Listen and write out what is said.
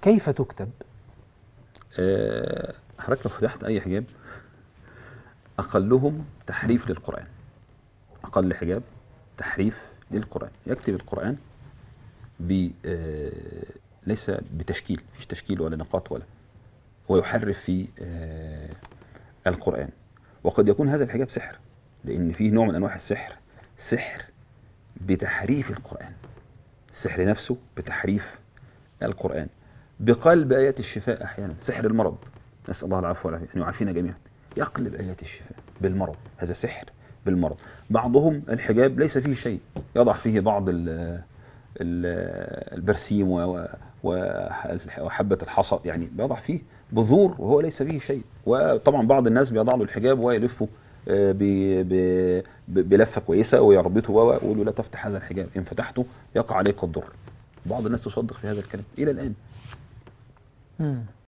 كيف تكتب؟ حضرتك لو فتحت أي حجاب أقلهم تحريف للقرآن، أقل حجاب تحريف للقرآن، يكتب القرآن ليس بتشكيل، مفيش تشكيل ولا نقاط ولا، ويحرف في القرآن. وقد يكون هذا الحجاب سحر، لأن فيه نوع من أنواع السحر، سحر بتحريف القرآن، السحر نفسه بتحريف القرآن، بقلب آيات الشفاء أحيانا، سحر المرض، نسأل الله العفو والعافية أن يعافينا جميعا، يقلب آيات الشفاء بالمرض، هذا سحر بالمرض. بعضهم الحجاب ليس فيه شيء، يضع فيه بعض البرسيم وحبة الحصى، يعني بيضع فيه بذور وهو ليس فيه شيء. وطبعا بعض الناس بيضع له الحجاب ويلفه بلفة كويسة ويربطه ويقول له لا تفتح هذا الحجاب، إن فتحته يقع عليك الضر. بعض الناس تصدق في هذا الكلام إلى الآن.